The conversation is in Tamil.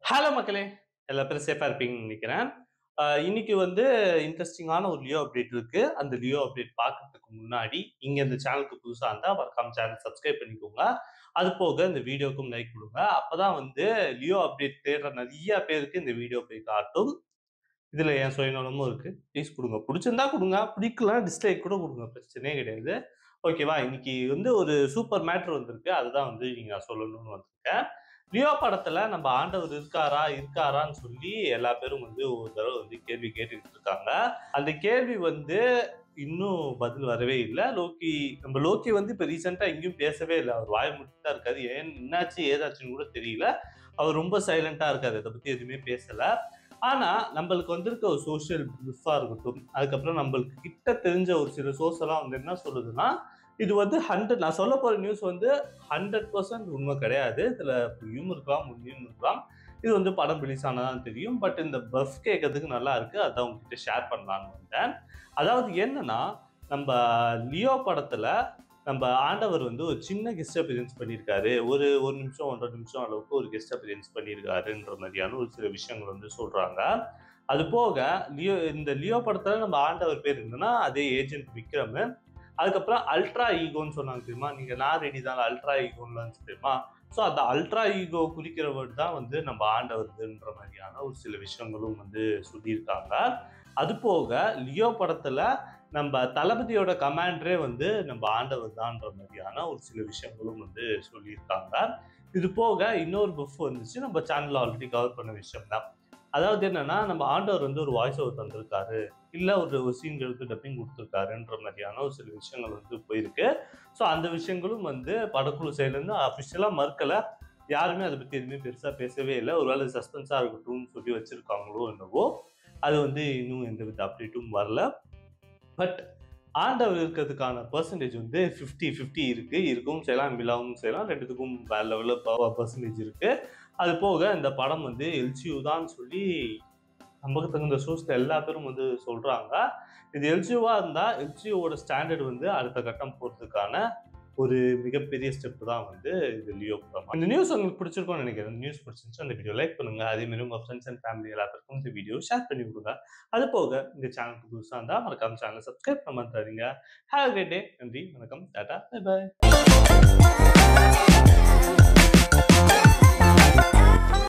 ஹலோ மக்களே! எல்லா பேரும் சேஃபா இருப்பீங்கன்னு நெனைக்கிறேன். இன்னைக்கு வந்து இன்ட்ரஸ்டிங்கான ஒரு லியோ அப்டேட் இருக்கு. அந்த லியோ அப்டேட் பார்க்கறதுக்கு முன்னாடி, நீங்க இந்த சேனலுக்கு புதுசா இருந்தா மறக்காம சேனல் சப்ஸ்கிரைப் பண்ணிக்கோங்க. அது போக இந்த வீடியோக்கும் லைக் குடுங்க. அப்பதான் வந்து லியோ அப்டேட் தேடுற நெறைய பேருக்கு இந்த வீடியோ போய் காட்டும். இதுல என் சுயநலமும் இருக்கு. ப்ளீஸ் குடுங்க. புடிச்சிருந்தா குடுங்க. பிடிக்கலனா டிஸ்லைக் கூட குடுங்க. பிரச்சனையே கிடையாது. ஓகேவா? இன்னைக்கு வந்து ஒரு சூப்பர் மேட்டர் வந்திருக்கு. அதுதான் வந்து இன்னைக்கு நான் சொல்லணும்னு வந்திருக்கேன். லியோ படத்துல நம்ம ஆண்டவர் இருக்காரா? இருக்காரான்னு சொல்லி எல்லா பேரும் வந்து ஒரு தடவ வந்து கேள்வி கேட்டுக்கிட்டு இருக்காங்க. அந்த கேள்வி வந்து இன்னும் பதில் வரவே இல்ல. நம்ம லோக்கி வந்து இப்ப ரீசென்ட்டா எங்கேயும் பேசவே இல்ல. அவர் வாய மூடிட்டு தான் இருக்காரு. என்னாச்சு? ஏதாச்சுன்னு கூட தெரியல. அவர் ரொம்ப சைலன்ட்டா இருக்காரு. இத பத்தி எதுவுமே பேசல. ஆனா, நம்பளுக்கு வந்திருக்க ஒரு சோசியல் ப்ளூஃபா இருக்கட்டும், அதுக்கப்புறம் நம்பளுக்கு கிட்ட தெரிஞ்ச ஒரு சில சோர்ஸ் எல்லாம் வந்து என்ன சொல்லுதுன்னா, இது வந்து 100 நான் சொல்லப் போற நியூஸ் வந்து 100% உண்மை கிடையாது. இதுல பொய்யும் இருக்கலாம், உண்மையும் இருக்கலாம். இது வந்து படம் ரிலீஸ் ஆனா தான் தெரியும். பட் இந்த பஃப் கேட்கறதுக்கு நல்லா இருக்கு. அதான் உங்ககிட்ட ஷேர் பண்ணலான்னு வந்தேன். அதாவது என்னன்னா, நம்ப லியோ படத்துல நம்ப ஆண்டவர் வந்து ஒரு சின்ன கெஸ்ட் அப்பியரன்ஸ் பண்ணியிருக்காரு. ஒரு 1 நிமிஷம், 1 1/2 நிமிஷம் அளவுக்கு ஒரு கெஸ்ட் அப்பியரன்ஸ் பண்ணியிருக்காருன்ற மாரியான ஒரு சில விஷயங்கள் வந்து சொல்றாங்க. அது போக இந்த லியோ படத்துல நம்ம ஆண்டவர் பேர் என்னன்னா, அதே ஏஜென்ட் விக்ரம். அதுக்கப்புறம் அல்ட்ரா ஈகோன்னு சொன்னாங்க தெரியுமா? நீங்க நான் ரெடி தான் அல்ட்ரா ஈகோன்னு வந்துச்சு தெரியுமா? ஸோ அந்த அல்ட்ரா ஈகோ குறிக்கிற வேர்ட் தான் வந்து நம்ம ஆண்டவர்துன்ற மாரியான ஒரு சில விஷயங்களும் வந்து சொல்லியிருக்காங்க. அது போக லியோ படத்துல நம்ப தளபதியோட கமாண்டரே வந்து நம்ம ஆண்டவர் தான்ற மாரியான ஒரு சில விஷயங்களும் வந்து சொல்லியிருக்காங்க. இது போக இன்னொரு பஃப் வந்துச்சு. நம்ம சேனல்ல ஆல்ரெடி கவர் பண்ண விஷயம் தான். அதாவது என்னன்னா, நம்ம ஆண்டவர் வந்து ஒரு வாய்ஸ் ஓவர் தந்திருக்காரு. இல்ல ஒரு சீன் எடுத்து டப்பிங் குடுத்துருக்காருன்ற மாரியான ஒரு சில விஷயங்கள் வந்து போயிருக்கு. ஸோ அந்த விஷயங்களும் வந்து படக்குழு சைட்லருந்து அஃபிஷியலா மறுக்கல. யாருமே அத பத்தி எதுவுமே பெருசா பேசவே இல்ல. ஒரு வேள சஸ்பென்ஸா இருக்கட்டும்னு சொல்லி வச்சிருக்காங்களோ என்னவோ! அது வந்து இன்னும் எந்தவித அப்டேட்டும் வரல. பட் ஆண்டவர் இருக்கிறதுக்கான பெர்சன்டேஜ் வந்து 50, 50 இருக்கு. இருக்கவும் செய்யலாம், இல்லாமவும் செய்யலாம். 2த்துக்கும் வேற லெவல்ல பெர்சன்டேஜ் இருக்கு. அது போக இந்த படம் வந்து LCU தான்னு சொல்லி நம்பக்கு தகுந்த சோர்ஸ்ல எல்லா பேரும் வந்து சொல்றாங்க. இது LCUவா இருந்தா, LCUவோட ஸ்டாண்டர்ட் வந்து அடுத்த கட்டம் போறதுக்கான ஒரு மிகப்பெரிய ஸ்டெப் தான் வந்து இது லியோ படம். இந்த நியூஸ் உங்களுக்கு பிடிச்சிருக்கும்னு நினைக்கிறேன். இந்த நியூஸ் பிடிச்சிருந்துச்சுன்னா இந்த வீடியோ லைக் பண்ணுங்க. அதே மாரி உங்க ஃப்ரெண்ட்ஸ் அண்ட் ஃபேமிலி எல்லாத்துக்கும் இந்த வீடியோ ஷேர் பண்ணி விடுங்க. அது போக இந்த சேனலுக்கு புதுசா இருந்தா மறக்காம சேனல சப்ஸ்கிரைப் பண்ண மறந்துறாதீங்க. Have a great day. நன்றி, வணக்கம், டாடா, பை பை.